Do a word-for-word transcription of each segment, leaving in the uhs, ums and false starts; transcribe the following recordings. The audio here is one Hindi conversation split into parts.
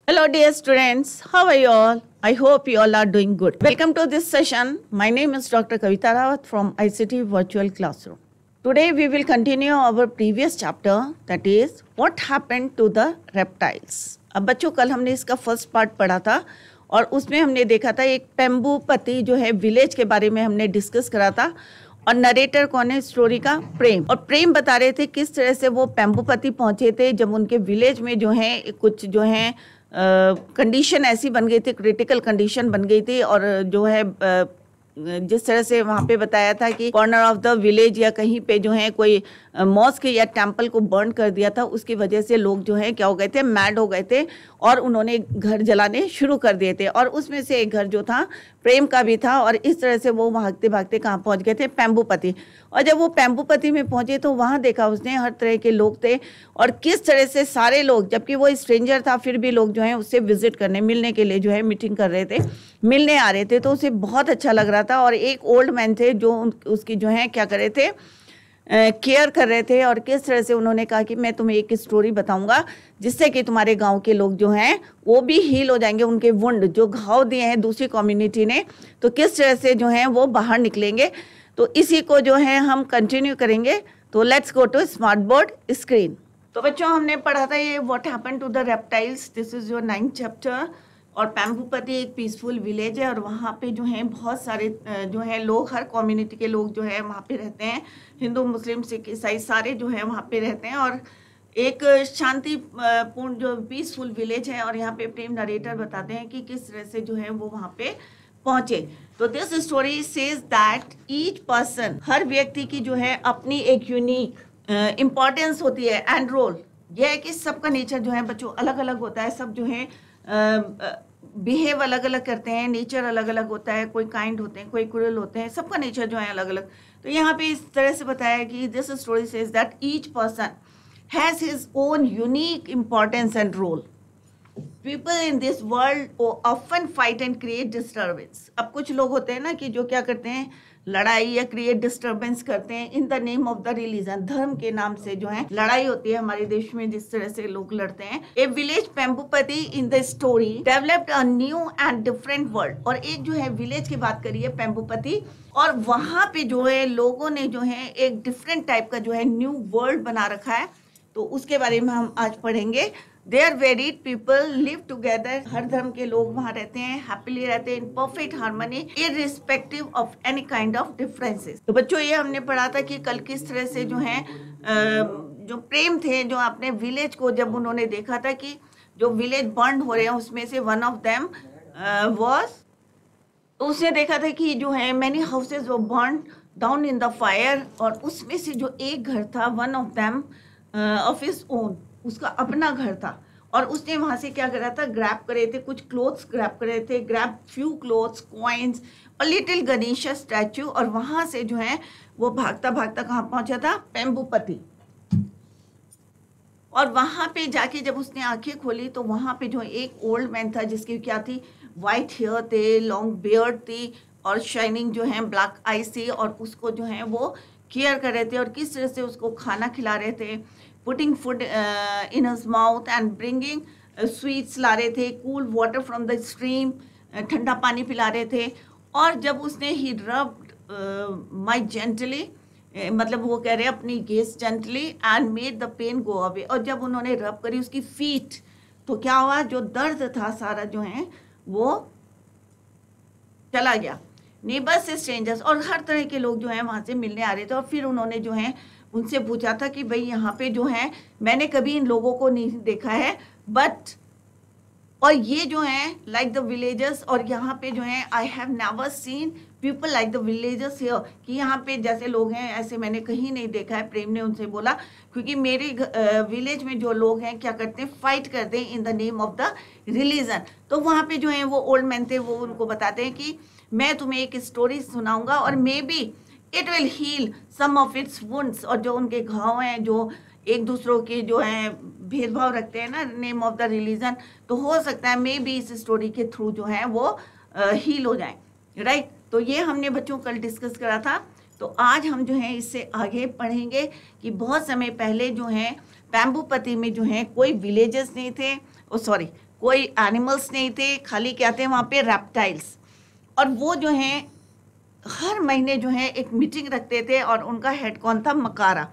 Hello, dear students. How are you all? I hope you all are doing good. Welcome to this session. My name is Doctor Kavita Rawat from I C T Virtual Classroom. Today we will continue our previous chapter, that is what happened to the reptiles. अब बच्चों कल हमने इसका फर्स्ट पार्ट पढ़ा था और उसमें हमने देखा था एक पेम्बूपति जो है विलेज के बारे में हमने डिस्कस करा था और नरेटर कौन है स्टोरी का? प्रेम। और प्रेम बता रहे थे किस तरह से वो पेम्बूपति पहुंचे थे जब उनके विलेज में जो है कुछ जो है कंडीशन uh, ऐसी बन गई थी, क्रिटिकल कंडीशन बन गई थी और जो है uh, जिस तरह से वहाँ पे बताया था कि कॉर्नर ऑफ द विलेज या कहीं पे जो है कोई मॉस्क या टेंपल को बर्न कर दिया था, उसकी वजह से लोग जो है क्या हो गए थे, मैड हो गए थे और उन्होंने घर जलाने शुरू कर दिए थे। और उसमें से एक घर जो था प्रेम का भी था और इस तरह से वो भागते भागते कहाँ पहुँच गए थे? पेम्बूपति। और जब वो पेम्बूपति में पहुँचे तो वहाँ देखा उसने हर तरह के लोग थे और किस तरह से सारे लोग, जबकि वो स्ट्रेंजर था फिर भी लोग जो है उससे विजिट करने मिलने के लिए जो है मीटिंग कर रहे थे, मिलने आ रहे थे, तो उसे बहुत अच्छा लग रहा था। और एक ओल्ड मैन थे जो उसकी जो है क्या कर रहे थे, केयर uh, कर रहे थे और किस तरह से उन्होंने कहा कि मैं तुम्हें एक स्टोरी बताऊंगा जिससे कि तुम्हारे गांव के लोग जो हैं वो भी हील हो जाएंगे, उनके वुंड जो घाव दिए हैं दूसरी कम्युनिटी ने तो किस तरह से जो है वो बाहर निकलेंगे। तो इसी को जो है हम कंटिन्यू करेंगे। तो let's go to smart board screen. तो बच्चों हमने पढ़ा था ये what happened to the reptiles, this is your ninth chapter. और पेम्बूपति एक पीसफुल विलेज है और वहाँ पे जो है बहुत सारे जो है लोग, हर कम्युनिटी के लोग जो है वहाँ पे रहते हैं, हिंदू मुस्लिम सिख ईसाई सारे जो है वहाँ पे रहते हैं और एक शांतिपूर्ण जो पीसफुल विलेज है। और यहाँ पे प्रेम नरेटर बताते हैं कि किस तरह से जो है वो वहाँ पे पहुँचे। तो this story says that each person, हर व्यक्ति की जो है अपनी एक यूनिक इम्पॉर्टेंस होती है एंड रोल। यह है कि सबका नेचर जो है बच्चों अलग अलग होता है, सब जो है बिहेव uh, अलग अलग करते हैं, नेचर अलग अलग होता है, कोई काइंड होते हैं, कोई क्रूरल होते हैं, सबका नेचर जो है अलग अलग। तो यहाँ पे इस तरह से बताया कि this story says that each person has his own unique importance and role. People in this world often fight and create disturbance. अब कुछ लोग होते हैं ना कि जो क्या करते हैं, लड़ाई या क्रिएट डिस्टर्बेंस करते हैं in the name of the religion, धर्म के नाम से जो है लड़ाई होती है हमारे देश में, जिस तरह से लोग लड़ते हैं। A village Pembupati in the story developed a new and different world. और एक जो है विलेज की बात करिए पेम्बूपति, और वहां पे जो है लोगों ने जो है एक डिफरेंट टाइप का जो है न्यू वर्ल्ड बना रखा है, तो उसके बारे में हम आज पढ़ेंगे। They are varied people live together, हर धर्म के लोग वहाँ रहते हैं, हैप्पीली रहते हैं, in perfect harmony irrespective of any kind of differences। तो बच्चों ये हमने पढ़ा था कि कल किस तरह से जो है जो प्रेम थे, जो अपने विलेज को जब उन्होंने देखा था कि जो विलेज बर्न हो रहे हैं उसमें से वन ऑफ देम वाज, तो उसने देखा था कि जो है मैनी हाउसेज वो burn down in the fire, और उसमें से जो एक घर था one of them of his own, उसका अपना घर था। और उसने वहाँ से क्या करा था, ग्रैब करे थे कुछ क्लोथ्स, ग्रैब करे थे, ग्रैब फ्यू क्लोथ्स, कॉइन्स और लिटिल गणेश स्टैचू, और वहाँ से जो है वो भागता भागता कहाँ पहुँचा था, पेम्बूपति। और वहाँ पे जाके जब उसने आंखें खोली तो वहाँ पे जो एक ओल्ड मैन था जिसकी क्या थी, वाइट हेयर थे, लॉन्ग बियर्ड थी और शाइनिंग जो है ब्लैक आईज थी, और उसको जो है वो केयर कर रहे थे और किस तरह से उसको खाना खिला रहे थे, putting food in his mouth and bringing sweets ला रहे थे, cool water from the stream, ठंडा पानी पिला रहे थे। और जब उसने ही रब्ड माई जेंटली, मतलब वो कह रहे हैं अपनी guess gently and made the pain go away, और जब उन्होंने रब करी उसकी फीट तो क्या हुआ, जो दर्द था सारा जो है वो चला गया। नेबर्स स्ट्रेंजर्स, और हर तरह के लोग जो हैं वहाँ से मिलने आ रहे थे। और फिर उन्होंने जो है उनसे पूछा था कि भाई यहाँ पे जो है मैंने कभी इन लोगों को नहीं देखा है, बट और ये जो है लाइक द विलेजर्स, और यहाँ पे जो है I have never seen people like the villagers here, कि यहाँ पे जैसे लोग हैं ऐसे मैंने कहीं नहीं देखा है। प्रेम ने उनसे बोला क्योंकि मेरे विलेज में जो लोग हैं क्या करते हैं, फाइट करते हैं in the name of the religion. तो वहाँ पे जो है वो ओल्ड मैन थे, वो उनको बताते हैं कि मैं तुम्हें एक स्टोरी सुनाऊंगा और maybe it will heal some of its wounds, और जो उनके घाव हैं, जो एक दूसरों के जो है भेदभाव रखते हैं ना नेम ऑफ द रिलीजन, तो हो सकता है मे बी इस स्टोरी के थ्रू जो है वो हील हो जाए, राइट। तो ये हमने बच्चों कल डिस्कस करा था। तो आज हम जो है इससे आगे पढ़ेंगे कि बहुत समय पहले जो है पेम्बूपति में जो है कोई विलेजेस नहीं थे, ओ सॉरी कोई एनिमल्स नहीं थे, खाली क्या थे वहाँ पे, रेप्टाइल्स। और वो जो हैं हर महीने जो है एक मीटिंग रखते थे और उनका हेड कौन था, मकारा,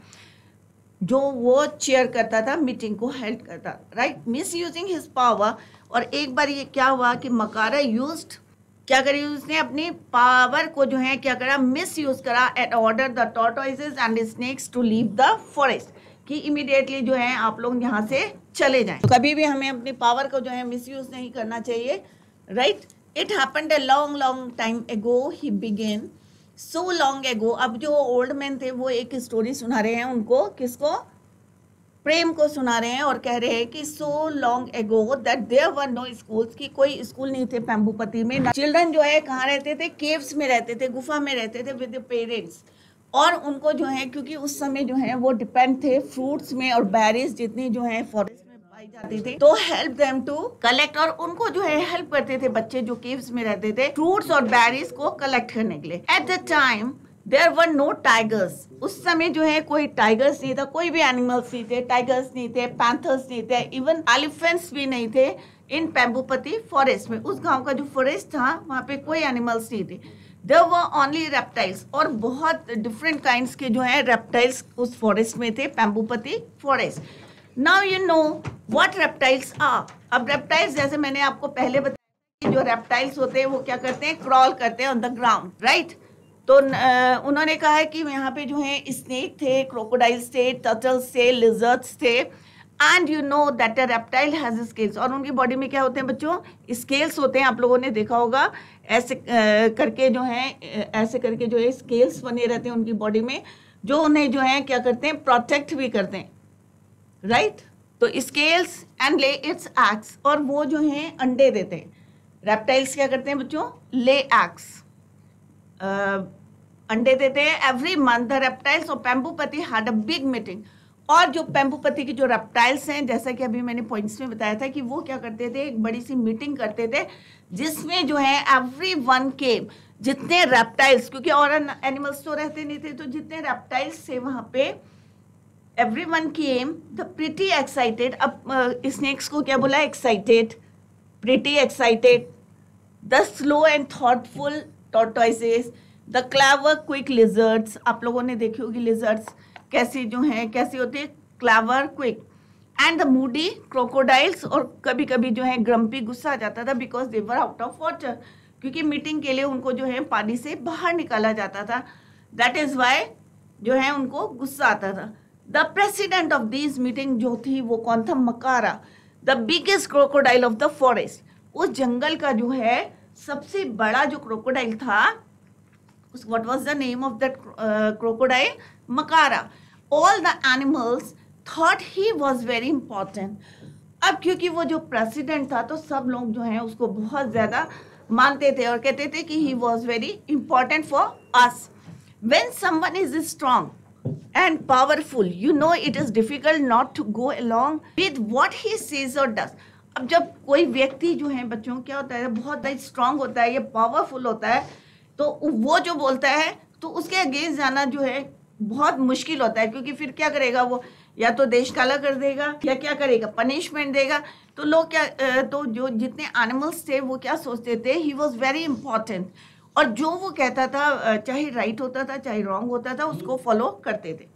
जो वो चेयर करता था, मीटिंग को हेल्प करता, right, misusing his power. और एक बार ये क्या हुआ कि मकारा यूज्ड, क्या करी उसने, अपनी पावर को जो है क्या करा, मिस यूज करा, and order the tortoises and snakes to leave the forest, कि इमीडिएटली जो है आप लोग यहाँ से चले जाएं। तो कभी भी हमें अपनी पावर को जो है मिस यूज नहीं करना चाहिए, right. It happened a long long time ago he begin, so long एगो। अब जो ओल्ड मैन थे वो एक स्टोरी सुना रहे हैं उनको, किसको, प्रेम को सुना रहे हैं, और कह रहे हैं कि so long ago that there were no schools, की कोई स्कूल नहीं थे पेम्बूपति में। चिल्ड्रन जो है कहाँ रहते थे, केव्स में रहते थे, गुफा में रहते थे विद पेरेंट्स। और उनको जो है, क्योंकि उस समय जो है वो डिपेंड थे फ्रूट्स में और बेरीज जितनी जो है फॉरेस्ट में पाई जाती थी, तो हेल्प देम टू कलेक्ट, और उनको जो है हेल्प करते थे बच्चे जो केव्स में रहते थे फ्रूट्स और बेरीज को कलेक्ट करने के लिए। At the time there were no tigers, उस समय जो है कोई टाइगर्स नहीं था, कोई भी एनिमल्स नहीं थे, टाइगर्स नहीं थे, पैंथर्स नहीं थे, इवन एलिफेंट्स भी नहीं थे इन पेम्बूपति फॉरेस्ट में। उस गांव का जो फॉरेस्ट था वहाँ पे कोई एनिमल्स नहीं थे, देयर वर ओनली रेप्टाइल्स, और बहुत डिफरेंट काइंड्स के जो है रेप्टाइल्स उस फॉरेस्ट में थे, Pembupati forest. Now you know what reptiles are. अब रेप्टाइल्स, जैसे मैंने आपको पहले बताया कि जो रेप्टाइल्स होते हैं वो क्या करते हैं, क्रॉल करते हैं ऑन द ग्राउंड, राइट। तो उन्होंने कहा है कि यहाँ पे जो है स्नेक थे, क्रोकोडाइल्स थे, टर्टल्स थे, लिजर्ड्स थे, and you know that a reptile has scales. और उनकी बॉडी में क्या होते हैं बच्चों, स्केल्स होते हैं, आप लोगों ने देखा होगा, ऐसे करके जो है, ऐसे करके जो है स्केल्स बने रहते हैं उनकी बॉडी में, जो उन्हें जो है क्या करते हैं, प्रोटेक्ट भी करते हैं, राइट। तो scales and lay its eggs, और वो जो है अंडे देते हैं। रेप्टाइल्स क्या करते हैं बच्चों, ले एग्स, अंडे देते हैं। Every month the reptiles of Pembupati had a big meeting, और जो पेम्बूपति की जो रेप्टाइल्स हैं, जैसा कि अभी मैंने पॉइंट्स में बताया था कि वो क्या करते थे, एक बड़ी सी मीटिंग करते थे जिसमें जो है एवरी वन केम, जितने रेप्टाइल्स, क्योंकि और एनिमल्स तो रहते नहीं थे, तो जितने रेप्टाइल्स थे वहाँ पे everyone came the pretty excited. अब स्नेक्स को क्या बोला, excited, pretty excited, the slow and thoughtful tortoises, the clever quick lizards, आप लोगों ने देखी होगी लिजर्ड्स कैसी जो हैं, कैसी होती है, clever quick, and the moody crocodiles, और कभी कभी जो है ग्रम्पी, गुस्सा आ जाता था, because they were out of water, क्योंकि मीटिंग के लिए उनको जो है पानी से बाहर निकाला जाता था, दैट इज वाई जो है उनको गुस्सा आता था। The president of this meeting जो थी वो कौन था, Makara, the biggest crocodile of the forest, उस जंगल का जो है सबसे बड़ा जो क्रोकोडाइल था, what was the name of that uh, crocodile, Makara. All the animals thought he was very important. अब क्योंकि वो जो प्रेसिडेंट था तो सब लोग जो हैं उसको बहुत ज़्यादा मानते थे और कहते थे कि he was very important for us. When someone is strong and powerful, you know it is difficult not to go along with what he says or does. अब जब कोई व्यक्ति जो है बच्चों क्या होता है, बहुत स्ट्रांग होता है, ये पावरफुल होता है, तो वो जो बोलता है तो उसके अगेंस्ट जाना जो है बहुत मुश्किल होता है, क्योंकि फिर क्या करेगा वो, या तो देश काला कर देगा या क्या करेगा, पनिशमेंट देगा। तो लोग क्या, तो जो जितने एनिमल्स थे वो क्या सोचते थे, ही वॉज वेरी इंपॉर्टेंट, और जो वो कहता था चाहे राइट होता था चाहे रॉन्ग होता था उसको फॉलो करते थे।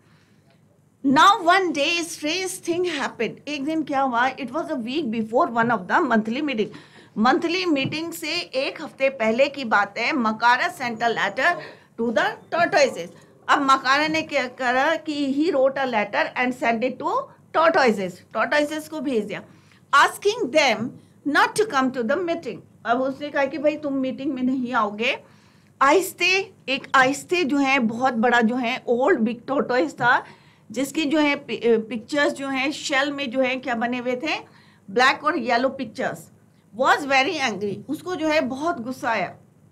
Now one day strange thing happened, एक दिन क्या हुआ, it was a week before one of the monthly meeting, monthly meeting से एक हफ्ते पहले की बात है। Makara sent a letter to the tortoises. अब मकारा ने क्या करा कि he wrote a letter and send it to tortoises, tortoises को भेज दिया, asking them not to come to the meeting. अब उसने कहा कि भाई तुम मीटिंग में नहीं आओगे। आहिस्ते, एक आहिस्ते जो है बहुत बड़ा जो है ओल्ड बिग टॉर्टोइस था, जिसकी जो है पिक्चर्स जो है शेल में जो है क्या बने हुए थे, ब्लैक और yellow pictures, was very angry, उसको जो है बहुत गुस्सा आया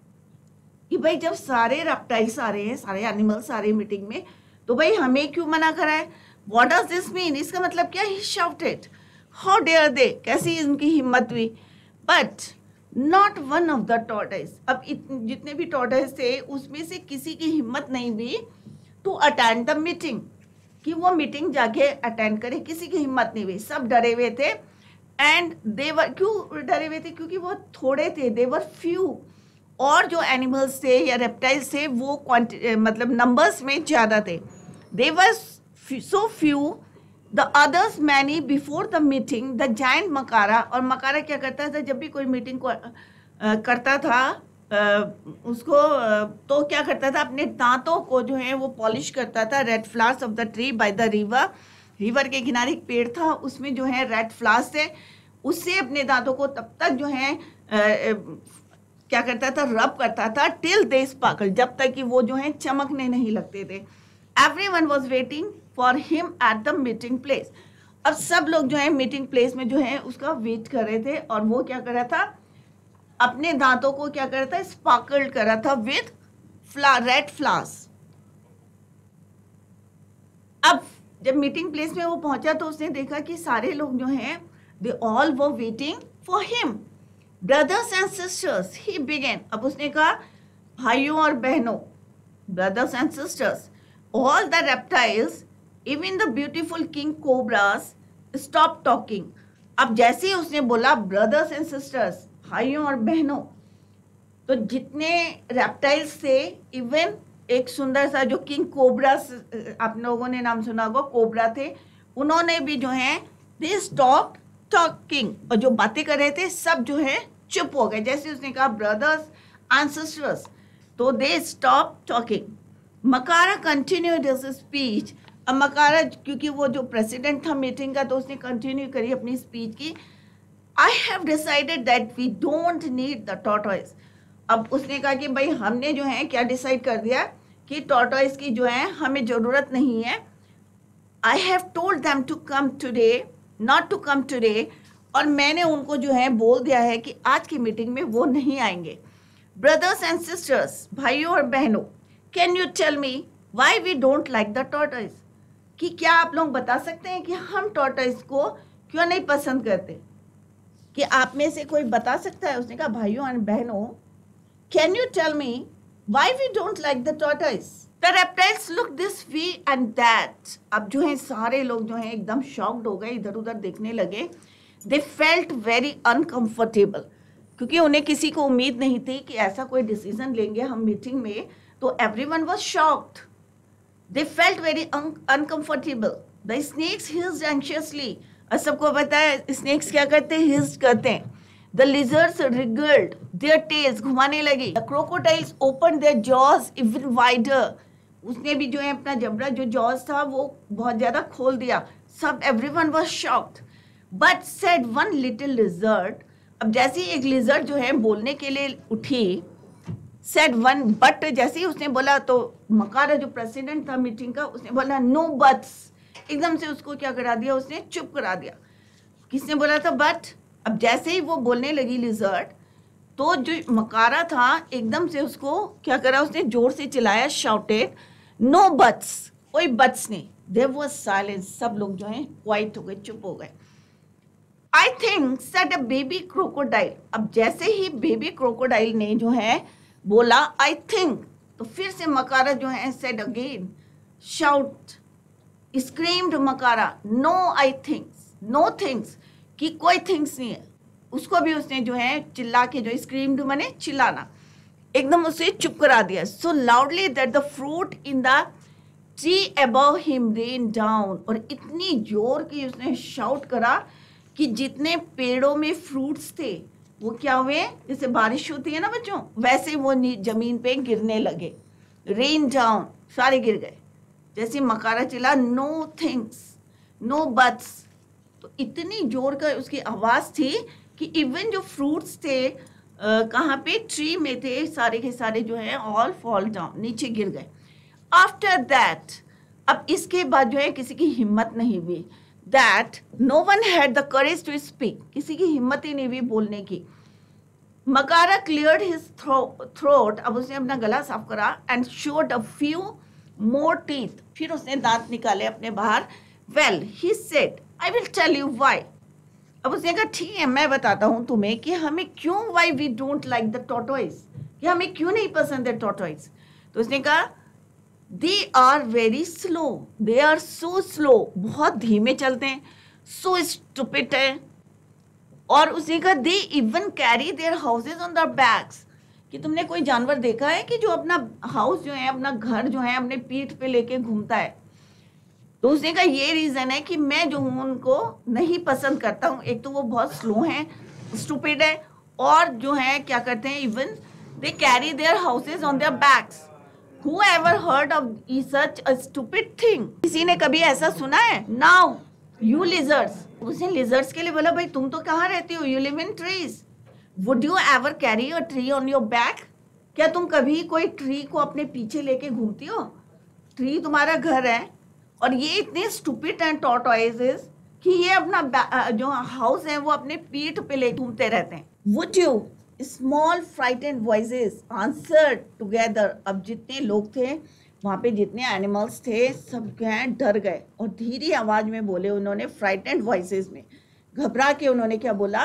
कि भाई जब सारे रेप्टाइल्स आ रहे हैं, सारे एनिमल्स आ रहे हैं मीटिंग में, तो भाई हमें क्यों मना करा है, व्हाट डज दिस मीन, इसका मतलब क्या, he shouted, how dare they, कैसी इनकी हिम्मत हुई, but not one of the tortoise. अब जितने भी टॉर्टोइस थे उसमें से किसी की हिम्मत नहीं हुई टू अटेंड द मीटिंग, कि वो मीटिंग जाके अटेंड करे, किसी की हिम्मत नहीं हुई, सब डरे हुए थे। एंड दे वर, क्यों डरे हुए थे? क्योंकि वो थोड़े थे, दे वर फ्यू। और जो एनिमल्स थे या रेप्टाइल्स थे वो मतलब नंबर्स में ज़्यादा थे। They were so few, the others many before the meeting the giant Makara. और मकारा क्या करता था? जब भी कोई मीटिंग को आ, करता था आ, उसको आ, तो क्या करता था? अपने दांतों को जो है वो पॉलिश करता था। Red flowers of the tree by the river, river के किनारे एक पेड़ था, उसमें जो है रेड फ्लावर्स थे, उससे अपने दांतों को तब तक जो है आ, आ, क्या करता था? रब करता था, टिल दे स्पार्कल, जब तक कि वो जो है चमकने नहीं लगते थे। Everyone was waiting for him at the meeting place. अब सब लोग जो है मीटिंग प्लेस में जो है उसका वेट कर रहे थे। और वो क्या कर रहा था? अपने दांतों को क्या कर रहा था? स्पार्कल कर रहा था विद फ्ला रेड फ्लावर्स। अब जब मीटिंग प्लेस में वो पहुंचा तो उसने देखा कि सारे लोग जो हैं they all were waiting for him. Brothers and sisters he began. अब उसने कहा, भाइयों और बहनों, brothers and sisters, all the reptiles, even the beautiful king cobras, stop talking. अब जैसे ही उसने बोला ब्रदर्स एंड सिस्टर्स, भाइयों और बहनों, तो जितने रेप्टाइल्स थे, इवन एक सुंदर सा जो किंग कोबरा, आप लोगों ने नाम सुना होगा, कोबरा थे, उन्होंने भी जो है दे स्टॉप टॉकिंग। और जो बातें कर रहे थे सब जो है चुप हो गए। जैसे उसने कहा ब्रदर्स एंड सिस्टर्स, तो they stop talking. Makara continued his speech. अब मकारा क्योंकि वो जो प्रेसिडेंट था मीटिंग का, तो उसने कंटिन्यू करी अपनी स्पीच की। I have decided that we don't need the tortoise. अब उसने कहा कि भाई हमने जो है क्या डिसाइड कर दिया कि टॉर्टोइस की जो है हमें ज़रूरत नहीं है। I have told them to come today, not to come today. और मैंने उनको जो है बोल दिया है कि आज की मीटिंग में वो नहीं आएंगे। ब्रदर्स एंड सिस्टर्स, भाइयों और बहनों, can you tell me why we don't like the tortoise? कि क्या आप लोग बता सकते हैं कि हम टॉर्टोइस को क्यों नहीं पसंद करते? कि आप में से कोई बता सकता है? उसने कहा, भाइयों और बहनों, can you tell me why we don't like the tortoise? The reptiles look this way and that. अब जो है सारे लोग जो है एकदम शॉक्ड हो गए, इधर उधर देखने लगे। दे फेल्ट वेरी अनकंफर्टेबल, क्योंकि उन्हें किसी को उम्मीद नहीं थी कि ऐसा कोई डिसीजन लेंगे हम मीटिंग में। तो everyone was shocked. They felt very un uncomfortable. The snakes hissed anxiously. और सबको पता है snakes क्या करते हैं? hissed करते हैं। The lizards wriggled their tails, घुमाने लगी। The crocodiles opened their jaws even wider. उसने भी जो है अपना जबड़ा जो jaws था वो बहुत ज़्यादा खोल दिया। सब everyone was shocked. But said one little lizard. अब जैसे ही एक lizard जो है बोलने के लिए उठी, said one, but जैसे ही उसने बोला तो मकारा जो प्रेसिडेंट था मीटिंग का, उसने बोला नो बट्स। एकदम से उसको क्या करा दिया? उसने चुप करा दिया। किसने बोला था बट? अब जैसे ही वो बोलने लगी लिजर्ड, तो जो मकारा था एकदम से उसको क्या करा? उसने जोर से चिल्लाया, शाउटेड नो बट्स, कोई बट्स नहीं। देयर वाज साइलेंस, सब लोग जो हैं क्वाइट हो गए, चुप हो गए। I think said a baby crocodile. अब जैसे ही बेबी क्रोकोडाइल ने जो है बोला आई थिंक, तो फिर से मकारा जो है said again, shout, screamed Makara, no I thinks, no things, कि कोई थिंग्स नहीं है। उसको भी उसने जो है चिल्ला के, जो स्क्रीम्ड माने चिल्लाना, एकदम उसे चुप करा दिया। So loudly that the fruit in the tree above him rain down. और इतनी जोर की उसने शाउट करा कि जितने पेड़ों में फ्रूट्स थे वो क्या हुए? जैसे बारिश होती है ना बच्चों, वैसे वो जमीन पे गिरने लगे। रेन डाउन, सारे गिर गए। जैसे मकारा चिल्ला नो थिंग्स, नो बट्स, तो इतनी जोर का उसकी आवाज थी कि इवन जो फ्रूट्स थे आ, कहाँ पे? ट्री में थे, सारे के सारे जो है ऑल फॉल डाउन, नीचे गिर गए। आफ्टर दैट, अब इसके बाद जो है किसी की हिम्मत नहीं हुई। That no one had the courage to speak, किसी की हिम्मत ही नहीं हुई बोलने की। मकारा क्लियर्ड हिज थ्रोट, अब उसने अपना गला साफ करा, and showed a few more teeth, फिर उसने दांत निकाले अपने बाहर। Well he said I will tell you why. अब उसने कहा ठीक है, मैं बताता हूँ तुम्हें कि हमें क्यों, why we don't like the tortoise, कि हमें क्यों नहीं पसंद है टॉर्टोइस। तो उसने कहा they are very slow, they are so slow, बहुत धीमे चलते हैं। सो स्टूपिड है, और उसी का they even carry their houses on their backs, कि तुमने कोई जानवर देखा है कि जो अपना हाउस जो है, अपना घर जो है अपने पीठ पे लेके घूमता है? तो उसने कहा ये रीजन है कि मैं जो हूँ उनको नहीं पसंद करता हूँ। एक तो वो बहुत स्लो हैं, स्टूपिड है, और जो है क्या करते हैं, even they carry their houses on their backs. Whoever heard of such a stupid thing? किसी ने कभी ऐसा सुना है? Now you lizards, उसने lizards के लिए बोला भाई तुम तो कहाँ रहती हो? You live in trees. Would you ever carry a tree on your back? क्या तुम कभी कोई ट्री को अपने पीछे लेके घूमती हो? ट्री तुम्हारा घर है, और ये इतने स्टूपिड एंड टॉर्टोइजेस कि ये अपना जो हाउस है वो अपने पीठ पे ले घूमते रहते हैं। Would you? Small frightened voices answer together. अब जितने लोग थे वहाँ पे, जितने एनिमल्स थे, सब गए डर गए और धीरे आवाज में बोले उन्होंने, फ्राइटेंड वॉइसेस में घबरा के उन्होंने क्या बोला?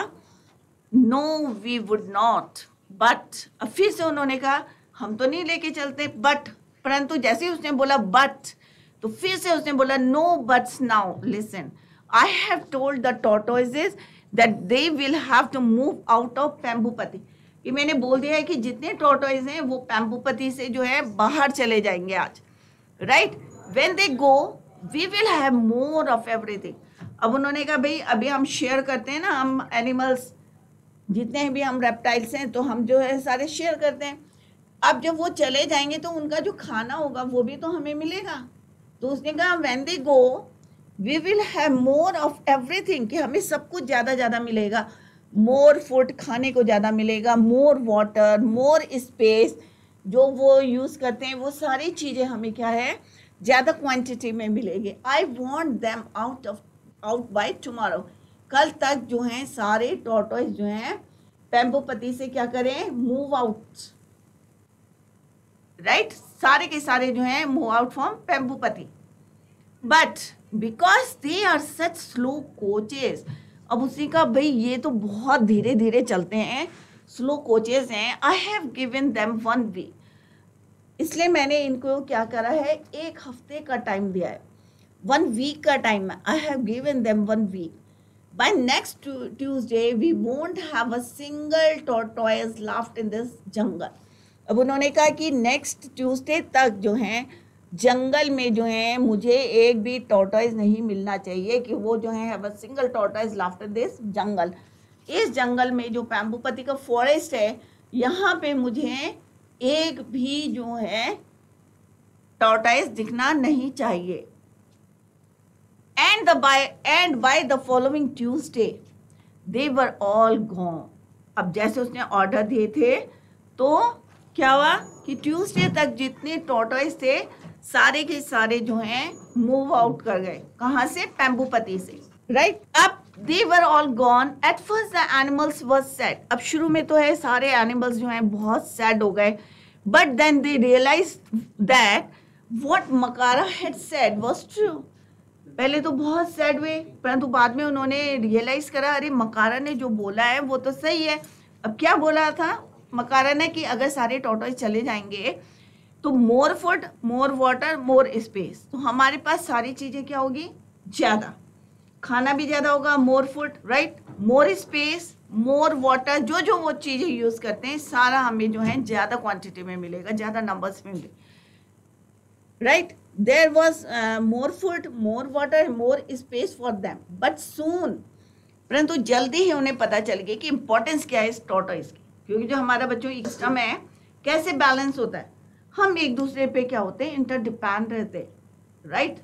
No we would not, but. अब फिर से उन्होंने कहा हम तो नहीं लेके चलते, बट। परंतु जैसे ही उसने बोला बट, तो फिर से उसने बोला no buts now listen, I have told the tortoises that they will have to move out of Pembupati. कि मैंने बोल दिया है कि जितने टॉर्टोइज हैं वो पेम्बूपति से जो है बाहर चले जाएंगे आज, right? When they go we will have more of everything. अब उन्होंने कहा भाई अभी हम शेयर करते हैं ना, हम एनिमल्स जितने भी हम रेप्टाइल्स हैं तो हम जो है सारे शेयर करते हैं। अब जब वो चले जाएंगे तो उनका जो खाना होगा वो भी तो हमें मिलेगा। तो उसने कहा when they go we will have more of everything, कि हमें सब कुछ ज़्यादा ज़्यादा मिलेगा, मोर फूड, खाने को ज़्यादा मिलेगा, मोर वाटर, मोर स्पेस, जो वो यूज़ करते हैं वो सारी चीज़ें हमें क्या है ज़्यादा क्वांटिटी में मिलेगी। I want them out of out by tomorrow. कल तक जो हैं सारे टॉर्टोइज जो हैं पेम्बूपति से क्या करें, मूव आउट, राइट? सारे के सारे जो हैं move out from Pembupati, but because they are such slow coaches. अब उसी का भाई ये तो बहुत धीरे धीरे चलते हैं, स्लो कोचेस हैं। I have given them one week, इसलिए मैंने इनको क्या करा है, एक हफ्ते का टाइम दिया है, वन वीक का टाइम है। I have given them one week, by next Tuesday we won't have a single tortoise left in this jungle. अब उन्होंने कहा कि नेक्स्ट ट्यूसडे तक जो है जंगल में जो है मुझे एक भी टॉर्टोइज नहीं मिलना चाहिए, कि वो जो है have a single tortoise left in this jungle. इस जंगल में जो पेम्बूपति का फॉरेस्ट है यहाँ पे मुझे एक भी जो है टॉर्टोइज दिखना नहीं चाहिए। And the by and by the following Tuesday they were all gone. अब जैसे उसने ऑर्डर दिए थे तो क्या हुआ कि ट्यूसडे तक जितने टॉर्टोइज थे सारे के सारे जो हैं मूव आउट कर गए। कहाँ से? पेम्बूपति से, राइट? अब they were all gone. At first the animals were sad. अब शुरू में तो है सारे एनिमल्स जो हैं बहुत सैड हो गए, but then they realized that what Makara had said was true. पहले तो बहुत सैड हुए, परंतु बाद में उन्होंने रियलाइज करा अरे मकारा ने जो बोला है वो तो सही है। अब क्या बोला था मकारा ने कि अगर सारे टॉर्टोइज चले जाएंगे तो more food, more water, more space, तो हमारे पास सारी चीजें क्या होगी, ज्यादा खाना भी ज्यादा होगा, more food, right, more space, more water, जो जो वो चीजें यूज करते हैं सारा हमें जो है ज्यादा क्वांटिटी में मिलेगा, ज्यादा नंबर्स में मिलेगा, right? There was more food, more water, more space for them, but soon, परंतु जल्दी ही उन्हें पता चल गया कि इंपॉर्टेंस क्या है इस टॉर्टोइज की, क्योंकि जो हमारा बच्चों की सिस्टम है कैसे बैलेंस होता है, हम एक दूसरे पे क्या होते हैं, इंटरडिपेंड रहते हैं, राइट?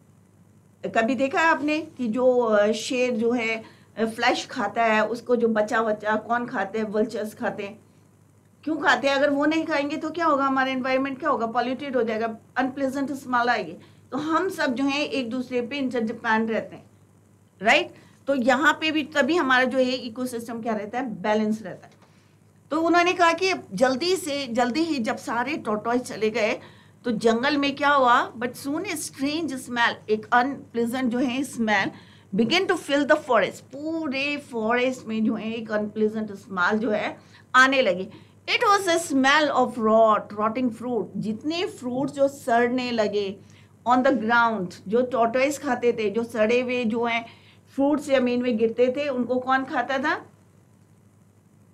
कभी देखा है आपने कि जो शेर जो है फ्लैश खाता है उसको जो बचा बचा कौन खाते हैं, वल्चर्स खाते हैं। क्यों खाते हैं? अगर वो नहीं खाएंगे तो क्या होगा, हमारा एनवायरनमेंट क्या होगा, पॉल्यूटेड हो जाएगा, अनप्लेजेंट स्मेल आएगी। तो हम सब जो है एक दूसरे पे इंटरडिपेंड रहते हैं, राइट? तो यहाँ पे भी तभी हमारा जो है इकोसिस्टम क्या रहता है, बैलेंस रहता है। तो उन्होंने कहा कि जल्दी से जल्दी ही जब सारे टॉर्टोइज चले गए तो जंगल में क्या हुआ, but soon a strange smell, एक अनप्लेजेंट जो है smell begin to fill the forest, पूरे फॉरेस्ट में जो है एक अनप्लेजेंट स्मेल जो है आने लगी। It was a smell of rot rotting fruit, जितने फ्रूट जो सड़ने लगे ऑन द ग्राउंड, जो टॉर्टोइज खाते थे, जो सड़े हुए जो हैं फ्रूट जमीन में गिरते थे उनको कौन खाता था,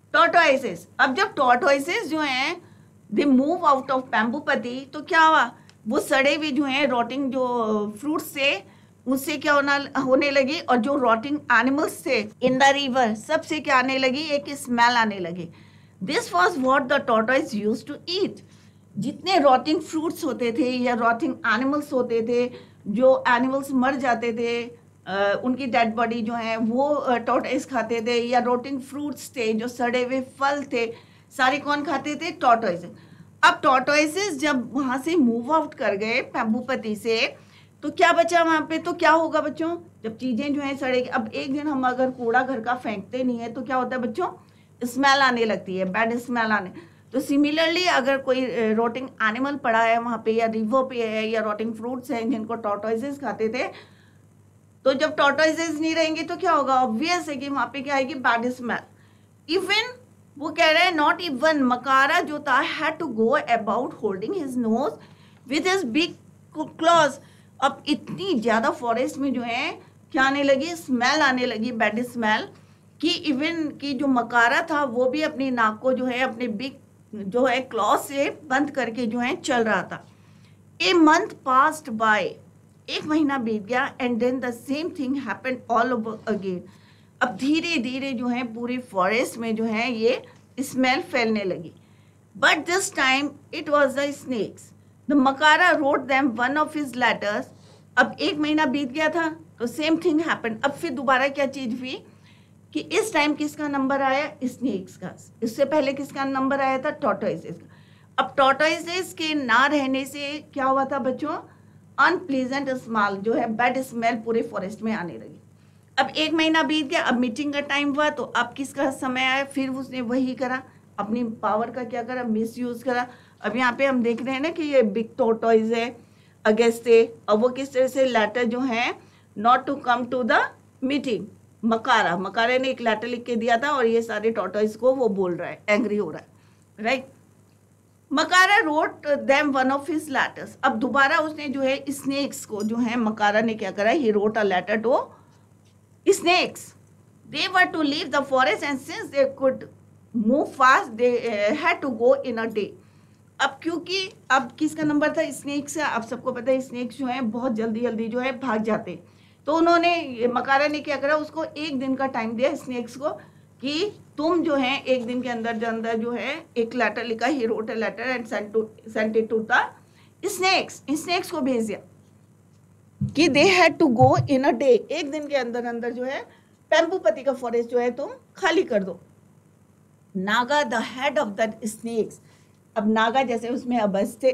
टॉर्टोइसेस। अब जब टॉर्टोइसेस जो हैं they move out of Pembupati, तो क्या हुआ, वो सड़े हुए जो हैं रॉटिंग जो फ्रूट्स थे उससे क्या होना होने लगी, और जो रॉटिंग एनिमल्स थे इन द रिवर सबसे क्या आने लगी, एक स्मेल आने लगी। This was what the tortoise use to eat. जितने रॉटिंग फ्रूट्स होते थे या रॉटिंग एनिमल्स होते थे, जो एनिमल्स मर जाते थे, uh, उनकी डेड बॉडी जो है वो टॉर्टोइस uh, खाते थे, या रॉटिंग फ्रूट्स थे, जो सड़े हुए फल थे, सारे कौन खाते थे, टॉर्टोइस। अब टॉर्टोइसेस जब वहां से मूव आउट कर गए पेम्बूपति से, तो क्या बचा वहां पे, तो क्या होगा बच्चों, जब चीजें जो है सड़ेगी। अब एक दिन हम अगर कूड़ा घर का फेंकते नहीं है तो क्या होता है बच्चों, स्मेल आने लगती है, बैड स्मेल आने। तो सिमिलरली अगर कोई रोटिंग एनिमल पड़ा है वहां पे, या रिवर पे है, या रोटिंग फ्रूट्स हैं जिनको टॉर्टोइसेस खाते थे, तो जब टॉर्टोइसेस नहीं रहेंगे तो क्या होगा, ऑब्वियस है कि वहां पे क्या आएगी, बैड स्मेल। इवन वो कह रहे हैं नॉट इवन मकारा जो था had to go about holding his nose with his big claws. अब इतनी ज्यादा फॉरेस्ट में जो है क्या आने लगी, स्मेल आने लगी, बैड स्मेल, कि इवन की जो मकारा था वो भी अपनी नाक को जो है अपने बिग जो है क्लॉज से बंद करके जो है चल रहा था। ए मंथ पास्ड बाय, एक महीना बीत गया, and then the same thing happened all over again. अब धीरे धीरे जो है पूरी फॉरेस्ट में जो है ये स्मेल फैलने लगी। But this time it was the snakes. The Makara wrote them one of his letters. अब एक महीना बीत गया था तो सेम थिंग हैपेंड। अब फिर दोबारा क्या चीज हुई कि इस टाइम किसका नंबर आया, स्नेक्स का। इससे पहले किसका नंबर आया था, टॉर्टोइसेस का। अब टॉर्टोइसेस के ना रहने से क्या हुआ था बच्चों, अनप्लीजेंट स्मेल जो है, बैड स्मेल पूरे फॉरेस्ट में आने लगी। अब एक महीना बीत गया, अब मीटिंग का टाइम हुआ, तो अब किसका समय आया, फिर उसने वही करा, अपनी पावर का क्या करा, मिस यूज करा। अब यहाँ पे हम देख रहे हैं ना कि ये बिग टॉर्टोइस है अगेस्टे, अब वो किस तरह से लेटर जो है not to come to the meeting, Makara मकारे ने एक लेटर लिख के दिया था और ये सारे टॉर्टोइस को वो बोल रहा है, एंग्री हो रहा है, right. Makara wrote them one of his letters. अब दोबारा उसने जो है स्नेक्स को जो है मकारा ने क्या करा, he wrote a letter to snakes. They were to leave the forest, and since they could move fast, they uh, had to go in a day. अब क्योंकि अब किसका नंबर था, स्नेक्स का। अब सबको पता है स्नेक्स जो है बहुत जल्दी जल्दी जो है भाग जाते, तो उन्होंने मकारा ने क्या करा, उसको एक दिन का टाइम दिया स्नेक्स को कि तुम जो है एक दिन के अंदर अंदर जो है एक लेटर लिखा, he wrote a letter and sent to sent it to the snakes. Snakes को भेज दिया कि they had to go in a day, एक दिन के अंदर अंदर जो है पेम्बूपति का फॉरेस्ट जो है तुम खाली कर दो। Naga the head of the snakes. अब नागा जैसे उसमें अवस्थे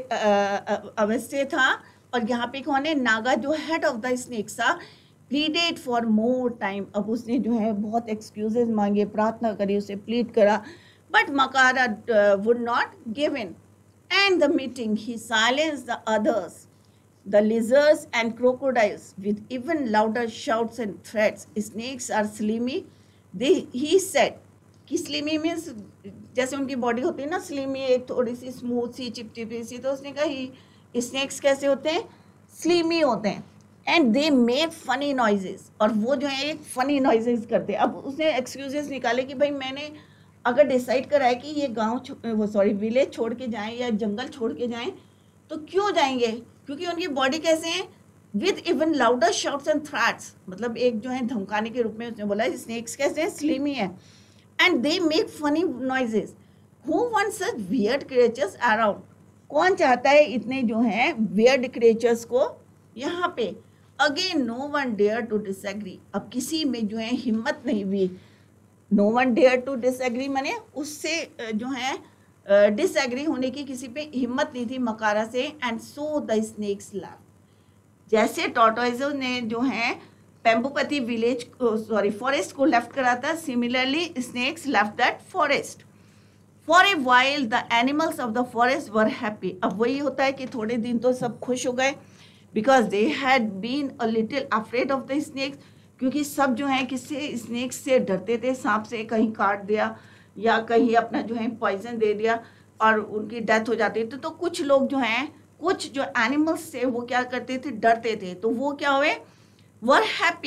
अवस्थे था, और यहाँ पे कौन है, नागा जो हेड ऑफ द स्नेक्स था, प्लीडेड फॉर मोर टाइम। अब उसने जो है बहुत एक्सक्यूजेस मांगे, प्रार्थना करी, उसे प्लीड करा, but Makara would not give in. And the meeting he silenced the others, the lizards and crocodiles, with even louder shouts and threats. Snakes are slimy. They, he said, कि slimy means जैसे उनकी बॉडी होती है ना slimy, एक थोड़ी सी स्मूथ सी चिपचिपी सी, तो उसने कहा ही स्नेक्स कैसे होते हैं, slimy होते हैं, and they make funny noises, और वो जो है एक funny noises करते हैं। अब उसने एक्सक्यूजेस निकाले कि भाई मैंने अगर डिसाइड करा है कि ये गाँव वो सॉरी विलेज छोड़ के जाएं या जंगल छोड़ के जाएं, तो क्यों जाएंगे, क्योंकि उनकी बॉडी कैसे है, with even louder shots and threats, मतलब एक जो है धमकाने के रूप में उसने बोला स्नेक्स कैसे हैं, स्लिमी है, and they make funny noises. Who wants such weird creatures around, कौन चाहता है इतने जो हैं वियर्ड क्रिएचर्स को यहाँ पे। Again no one dare to disagree. अब किसी में जो है हिम्मत नहीं हुई, no one dare to disagree माने उससे जो है डिसएग्री uh, होने की किसी पे हिम्मत नहीं थी मकारा से। And so the snakes left. जैसे टॉर्टोइसेस ने जो है पेम्बूपति विलेज सॉरी फॉरेस्ट को लेफ्ट करा था, similarly snakes left that forest. For a while the animals of the forest were happy. अब वही होता है कि थोड़े दिन तो सब खुश हो गए, because they had been a little afraid of the snakes, क्योंकि सब जो है किससे, स्नेक्स से डरते थे, सांप से कहीं काट दिया या कहीं अपना जो है पॉइजन दे दिया और उनकी डेथ हो जाती थी। तो कुछ लोग जो हैं, कुछ जो एनिमल्स थे वो क्या करते थे, डरते थे, तो वो क्या हुए, were happy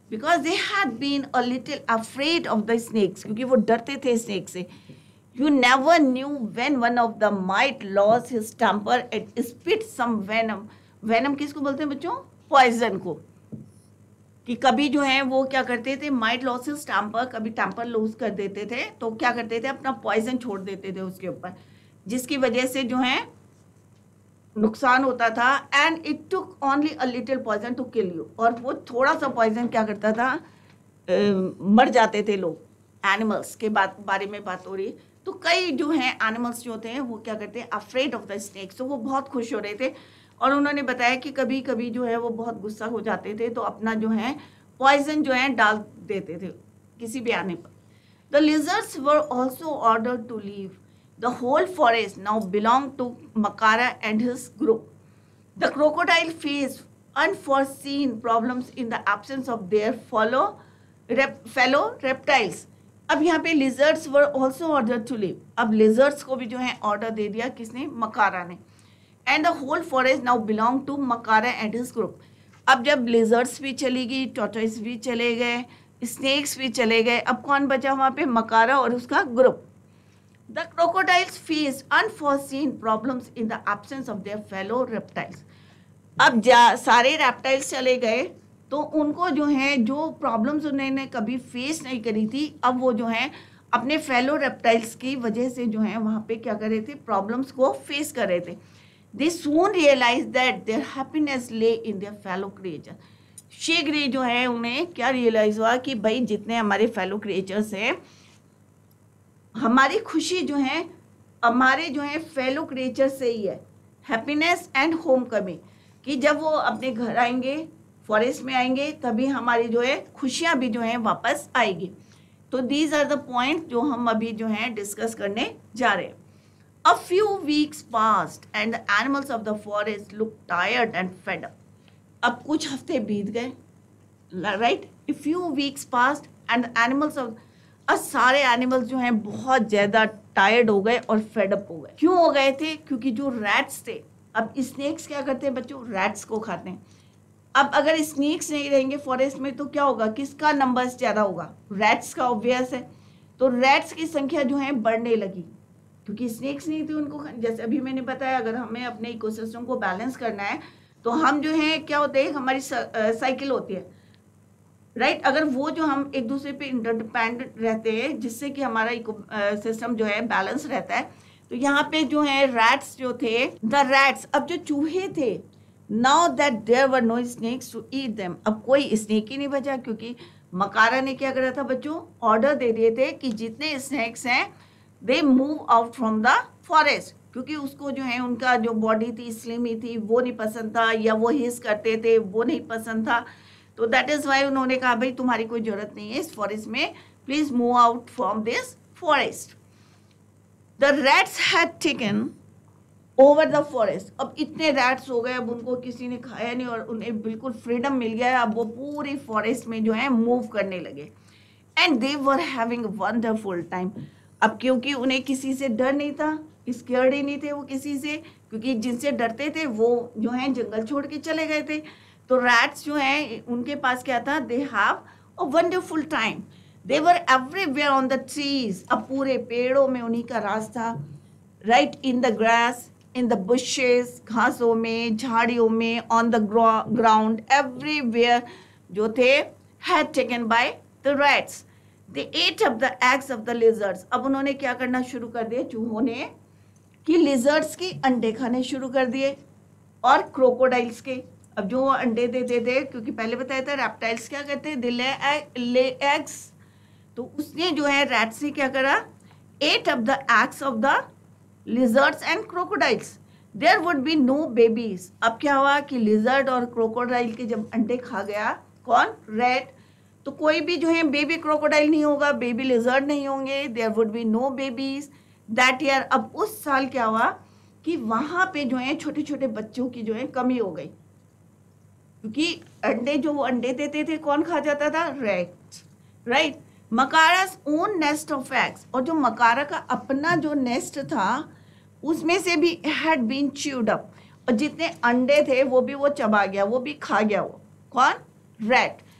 because they had been a little afraid of the snakes, क्योंकि वो डरते थे स्नेक से. You never knew when one of the might lost his temper and spit some venom. Venom किसको बोलते हैं बच्चों? Poison को. कि कभी जो है वो क्या करते थे, might lost his temper, कभी temper lose कर देते थे, तो क्या करते थे, अपना poison छोड़ देते थे उसके ऊपर, जिसकी वजह से जो है नुकसान होता था. And it took only a little poison to kill you. और वो थोड़ा सा poison क्या करता था, uh, मर जाते थे लोग. एनिमल्स के बात बारे में बात हो रही है. तो कई जो हैं एनिमल्स जो होते हैं वो क्या करते हैं, अफ्रेड ऑफ द स्नेक्स. तो वो बहुत खुश हो रहे थे और उन्होंने बताया कि कभी कभी जो है वो बहुत गुस्सा हो जाते थे तो अपना जो है पॉइजन जो है डाल देते थे किसी भी आने पर. The lizards were also ordered to leave. The whole forest now belong to Makara and his group. The crocodile face unforeseen problems in the absence of their follow fellow reptiles. अब यहाँ पे lizards were also order to leave. अब लिजर्ड्स को भी जो है ऑर्डर दे दिया, किसने, मकारा ने. And the whole forest now belong to Makara and his group. अब जब लिजर्ड्स भी चली गई, टॉर्टोइस भी चले गए, स्नेक्स भी चले गए, अब कौन बचा वहाँ पे, मकारा और उसका group. The crocodiles face unforeseen problems in the absence of their fellow reptiles. अब जा सारे रेप्टाइल्स चले गए तो उनको जो है जो प्रॉब्लम्स उन्होंने कभी फेस नहीं करी थी, अब वो जो है अपने फेलो रेप्टाइल्स की वजह से जो है वहाँ पे क्या कर रहे थे, प्रॉब्लम्स को फेस कर रहे थे. They soon realize that their happiness lay in there fellow creature. शीघ्र ही जो है उन्हें क्या रियलाइज हुआ कि भाई जितने हमारे फेलो क्रिएचर्स हैं, हमारी खुशी जो है हमारे जो है फेलो क्रिएचर से ही है. हैप्पीनेस एंड होम कमिंग, कि जब वो अपने घर आएंगे, फॉरेस्ट में आएंगे, तभी हमारी जो है खुशियाँ भी जो है वापस आएगी. तो दीज आर द पॉइंट जो हम अभी जो है डिस्कस करने जा रहे हैं. A few weeks passed and the animals of the forest look tired and fed up. अब कुछ हफ्ते बीत गए, right. A few weeks passed and the animals of, अब सारे एनिमल्स जो हैं बहुत ज़्यादा टायर्ड हो गए और फेड अप हो गए. क्यों हो गए थे, क्योंकि जो रैट्स थे, अब स्नेक्स क्या करते हैं बच्चों, रैट्स को खाते हैं. अब अगर स्नेक्स नहीं रहेंगे फॉरेस्ट में तो क्या होगा, किसका नंबर्स ज़्यादा होगा, रैट्स का, ऑब्वियस है. तो रैट्स की संख्या जो है बढ़ने लगी क्योंकि स्नेक्स नहीं थे उनको. जैसे अभी मैंने बताया, अगर हमें अपने इकोसिस्टम को बैलेंस करना है तो हम जो है क्या होते हैं, हमारी साइकिल होती है, राइट. अगर वो जो हम एक दूसरे पे इंटरडिपेंडेंट रहते हैं जिससे कि हमारा इको सिस्टम जो है बैलेंस रहता है. तो यहाँ पे जो है रैट्स जो थे, द रैट्स, अब जो चूहे थे, now that there were no snakes to eat them, अब कोई स्नेक ही नहीं बचा क्योंकि मकारा ने क्या करा था बच्चों, ऑर्डर दे दिए थे कि जितने स्नेक्स हैं they move out from the forest. क्योंकि उसको जो है उनका जो बॉडी थी, स्लिमी थी, वो नहीं पसंद था, या वो हिस करते थे, वो नहीं पसंद था. तो दैट इज वाई उन्होंने कहा भाई तुम्हारी कोई जरूरत नहीं है इस फॉरेस्ट में, please move out from this forest. The rats had taken over the forest. अब इतने रैट्स हो गए, अब उनको किसी ने खाया नहीं और उन्हें बिल्कुल फ्रीडम मिल गया. अब वो पूरी फॉरेस्ट में जो है मूव करने लगे. And they were having wonderful time. अब क्योंकि उन्हें किसी से डर नहीं था, स्केयर्ड ही नहीं थे वो किसी से, क्योंकि जिनसे डरते थे वो जो है जंगल छोड़ के चले गए थे. तो रैट्स जो हैं उनके पास क्या था, they have a wonderful time. They were everywhere on the trees. अब पूरे पेड़ों में उन्हीं का राज था, right. In the grass, in the bushes, घासों में, झाड़ियों में, ऑन द ग्राउंड, एवरीवेयर जो थे had taken by the rats. They ate up the eggs of the lizards. अब उन्होंने क्या करना शुरू कर दिया चूहों ने, कि लिजर्ड्स की अंडे खाने शुरू कर दिए और क्रोकोडाइल्स के. अब जो अंडे देते थे, क्योंकि पहले बताया था रेप्टाइल्स क्या करते हैं, दे ले एग्स. तो उसने जो है रैट्स ने क्या करा, ate up the eggs of the lizards and crocodiles. There would be no babies. अब क्या हुआ कि लिजर्ड और क्रोकोडाइल के जब अंडे खा गया कौन, रैट, तो कोई भी जो है बेबी क्रोकोडाइल नहीं होगा, बेबी लिजर्ड नहीं होंगे. There would be no babies that year. अब उस साल क्या हुआ कि वहाँ पे जो है छोटे छोटे बच्चों की जो है कमी हो गई, क्योंकि अंडे जो वो अंडे देते थे कौन खा जाता था, rats, right. Makara's own nest of eggs. और जो मकारा का अपना जो नेस्ट था उसमें से भी हैड बीन च्यूड अप. और जितने अंडे थे वो भी वो चबा गया, वो भी खा गया. वो कौन, रैट.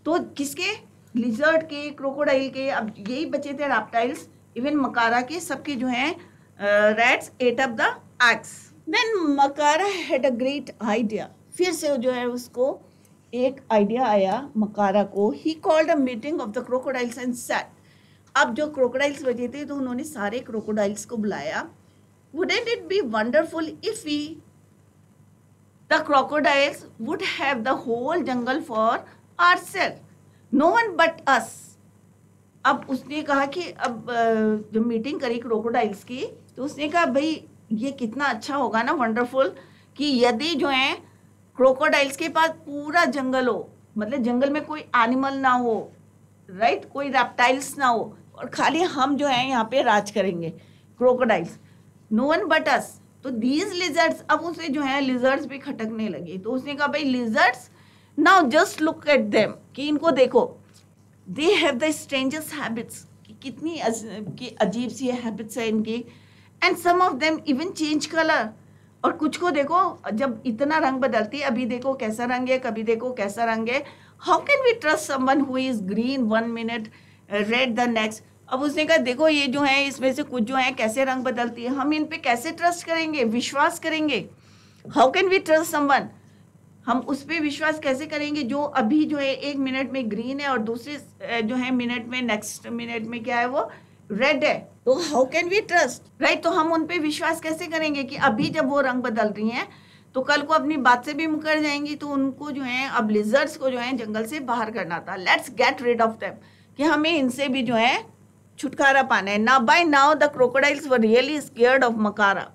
तो किसके? लिजर्ड के, क्रोकोडाइल के, अब यही बचे थे रैप्टाइल्स, इवन मकारा के, सबके जो है rats ate up the eggs. Then Makara had a great idea, फिर से जो है उसको एक आइडिया आया मकारा को। He called a meeting of the crocodiles and said, अब जो क्रोकोडाइल्स बचे थे तो उन्होंने सारे क्रोकोडाइल्स को बुलाया। Wouldn't it be wonderful if we the crocodiles would have the whole jungle for ourselves, no one but us. अब उसने कहा कि अब जब मीटिंग करी क्रोकोडाइल्स की तो उसने कहा भाई ये कितना अच्छा होगा ना, वंडरफुल, कि यदि जो है क्रोकोडाइल्स के पास पूरा जंगल हो, मतलब जंगल में कोई एनिमल ना हो, राइट, कोई रेप्टाइल्स ना हो, और खाली हम जो है यहाँ पे राज करेंगे crocodiles, no one but us. तो दीज लिजर्ड्स, अब उसे जो है लिजर्ड्स भी खटकने लगे। तो उसने कहा भाई lizards, now just look at them, कि इनको देखो, they have the strangest habits, कि कितनी अज, की अजीब सी हैबिट्स है इनकी। And some of them even change colour, और कुछ को देखो जब इतना रंग बदलती है, अभी देखो कैसा रंग है, कभी देखो कैसा रंग है। How can we trust someone who is green one minute, red the next. अब उसने कहा देखो ये जो है इसमें से कुछ जो है कैसे रंग बदलती है, हम इन पे कैसे ट्रस्ट करेंगे, विश्वास करेंगे। How can we trust someone, हम उस पर विश्वास कैसे करेंगे जो अभी जो है एक मिनट में ग्रीन है और दूसरे जो है मिनट में, नेक्स्ट मिनट में क्या है वो रेड है। तो how can we trust, right. तो हम उन पे विश्वास कैसे करेंगे कि अभी जब वो रंग बदल रही हैं तो कल को अपनी बात से भी मुकर जाएंगी। तो उनको जो है अब लिजर्ड्स को जो है जंगल से बाहर करना था। Let's get rid of them, कि हमें इनसे भी जो है छुटकारा पाना है। Now by now the crocodiles were really scared of Makara,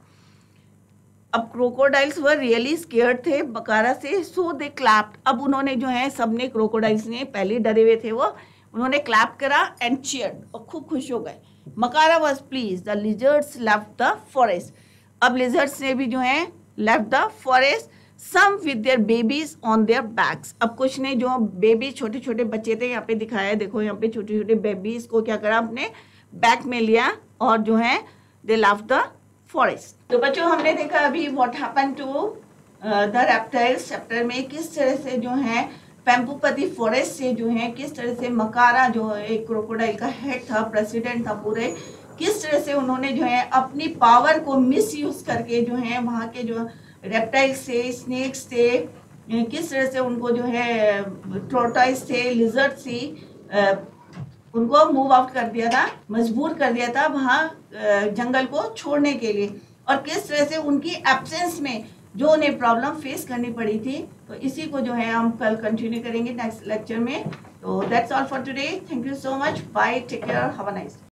अब क्रोकोडाइल्स वर रियली स्केयर्ड थे मकारा से। सो दे क्लैप्ड, अब उन्होंने जो है सबने, क्रोकोडाइल्स ने, पहले डरे हुए थे वो, उन्होंने क्लैप करा एंड चीयर्ड, और खूब खुश हो गए। Makara was please, the lizards left the forest, अब लिजर्ड्स ने भी जो है left the forest, some with their babies on their backs. अब कुछ ने जो बेबी, छोटे छोटे बच्चे थे, यहाँ पे दिखाया देखो, यहाँ पे छोटे छोटे बेबीज को क्या करा, अपने बैक में लिया और जो है दे लेफ्ट द फॉरेस्ट। तो बच्चों हमने देखा अभी what happen to the reptiles chapter में, किस तरह से जो है पेम्पुपति फॉरेस्ट से जो है किस तरह से मकारा जो एक क्रोकोडाइल का हेड था, प्रेसिडेंट था पूरे, किस तरह से उन्होंने जो है अपनी पावर को मिस यूज करके जो है वहाँ के जो रेप्टाइल्स थे, स्नेक्स थे, किस तरह से उनको जो है टोर्टॉइस थे, लिजर्ड थी, उनको मूव आउट कर दिया था, मजबूर कर दिया था वहाँ जंगल को छोड़ने के लिए, और किस तरह से उनकी एब्सेंस में जो उन्हें प्रॉब्लम फेस करनी पड़ी थी। तो इसी को जो है हम कल कंटिन्यू करेंगे नेक्स्ट लेक्चर में। तो that's all for today, thank you so much, bye, take care, have a nice day.